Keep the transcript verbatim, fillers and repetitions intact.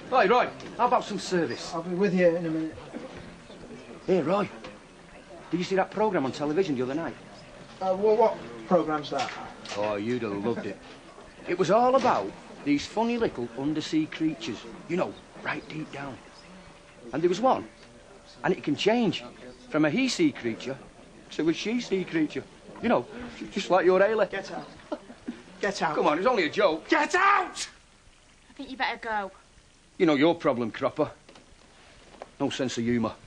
Right, Roy, how about some service? I'll be with you in a minute. Hey, Roy, did you see that programme on television the other night? Uh, well, what programme's that? Oh, you'd have loved it. It was all about these funny little undersea creatures, you know, right deep down. And there was one, and it can change from a he-sea creature to a she-sea creature. You know, just like your Ailey. Get out. Get out. Come on, it's only a joke. Get out! I think you better go. You know your problem, Cropper. No sense of humour.